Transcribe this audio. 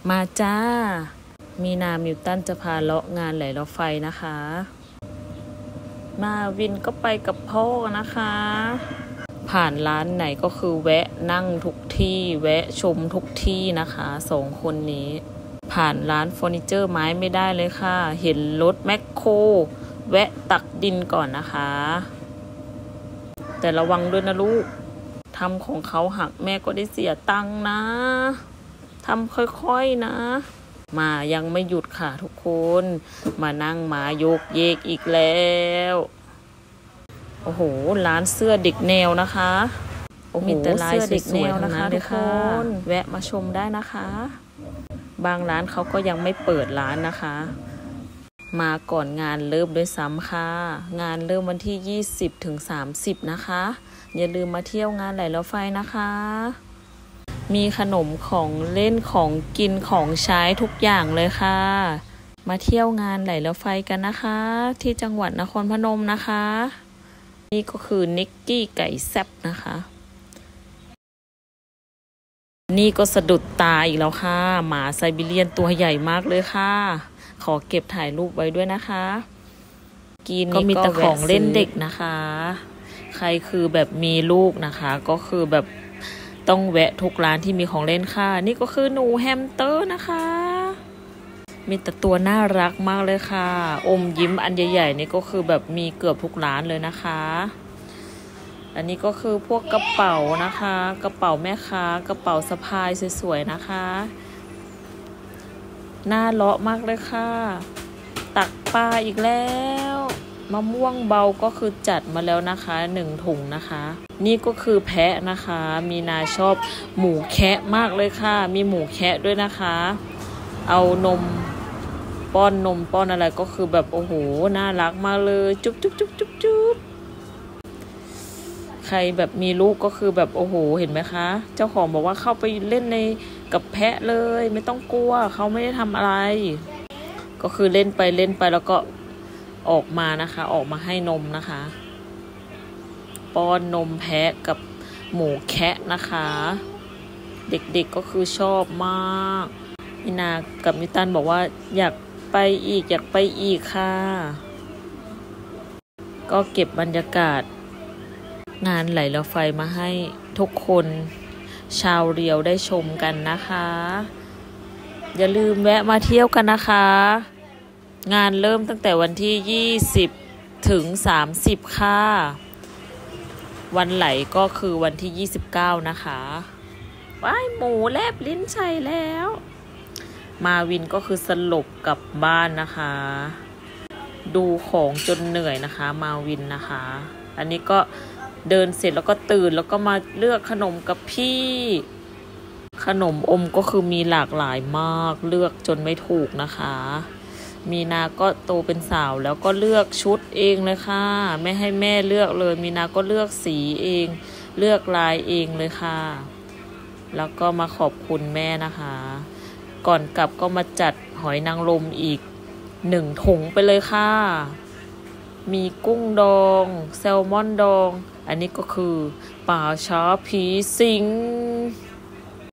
มาจ้ามีนามิวตันจะพาเลาะงานไหลเลาะไฟนะคะมาวินก็ไปกับพ่อนะคะผ่านร้านไหนก็คือแวะนั่งทุกที่แวะชมทุกที่นะคะ2 คนนี้ผ่านร้านเฟอร์นิเจอร์ไม้ไม่ได้เลยค่ะเห็นรถแมคโครแวะตักดินก่อนนะคะแต่ระวังด้วยนะลูกทำของเขาหักแม่ก็ได้เสียตังค์นะทำค่อยๆนะมายังไม่หยุดค่ะทุกคนมานั่งมาโยกเยกอีกแล้วโอ้โหร้านเสื้อเด็กแนวนะคะโอ้โหมีแต่ลายเด็กแนวนะคะทุกคนแวะมาชมได้นะคะบางร้านเขาก็ยังไม่เปิดร้านนะคะมาก่อนงานเริ่มด้วยซ้ำค่ะงานเริ่มวันที่20 ถึง 30นะคะอย่าลืมมาเที่ยวงานไหลเลาะไฟนะคะมีขนมของเล่นของกินของใช้ทุกอย่างเลยค่ะมาเที่ยวงานไหลเลาะไฟกันนะคะที่จังหวัดนครพนมนะคะนี่ก็คือนิกกี้ไก่แซ่บนะคะนี่ก็สะดุดตาอีกแล้วค่ะหมาไซบีเรียนตัวใหญ่มากเลยค่ะขอเก็บถ่ายรูปไว้ด้วยนะคะกินก็มีแต่ของเล่นเด็กนะคะใครคือแบบมีลูกนะคะก็คือแบบต้องแวะทุกร้านที่มีของเล่นค่ะนี่ก็คือหนูแฮมสเตอร์นะคะมีแต่ตัวน่ารักมากเลยค่ะอมยิ้มอันใหญ่ๆนี่ก็คือแบบมีเกือบทุกร้านเลยนะคะอันนี้ก็คือพวกกระเป๋านะคะกระเป๋าแม่ค้ากระเป๋าสะพายสวยๆนะคะน่าเลาะมากเลยค่ะตักปลาอีกแล้วมะม่วงเบาก็คือจัดมาแล้วนะคะ1 ถุงนะคะนี่ก็คือแพะนะคะมีนาชอบหมูแคะมากเลยค่ะมีหมูแคะด้วยนะคะเอานมป้อนนมป้อนอะไรก็คือแบบโอ้โหน่ารักมากเลยจุ๊บจุ๊บจุ๊บจุ๊บจุ๊บใครแบบมีลูกก็คือแบบโอ้โหเห็นไหมคะเจ้าของบอกว่าเข้าไปเล่นในกับแพะเลยไม่ต้องกลัวเขาไม่ได้ทำอะไรก็คือเล่นไปแล้วก็ออกมานะคะออกมาให้นมนะคะป้อนนมแพะกับหมูแคะนะคะเด็กๆก็คือชอบมากมินากับมิตันบอกว่าอยากไปอีกค่ะก็เก็บบรรยากาศงานไหลเลาะไฟมาให้ทุกคนชาวเรียวได้ชมกันนะคะอย่าลืมแวะมาเที่ยวกันนะคะงานเริ่มตั้งแต่วันที่20 ถึง 30ค่ะวันไหลก็คือวันที่29นะคะว้ายหมูแลบลิ้นชัยแล้วมาวินก็คือสลบกลับบ้านนะคะดูของจนเหนื่อยนะคะมาวินนะคะอันนี้ก็เดินเสร็จแล้วก็ตื่นแล้วก็มาเลือกขนมกับพี่ขนมอมก็คือมีหลากหลายมากเลือกจนไม่ถูกนะคะมีนาก็โตเป็นสาวแล้วก็เลือกชุดเองเลยค่ะไม่ให้แม่เลือกเลยมีนาก็เลือกสีเองเลือกลายเองเลยค่ะแล้วก็มาขอบคุณแม่นะคะก่อนกลับก็มาจัดหอยนางรมอีก1 ถุงไปเลยค่ะมีกุ้งดองแซลมอนดองอันนี้ก็คือป่าช้าผีสิง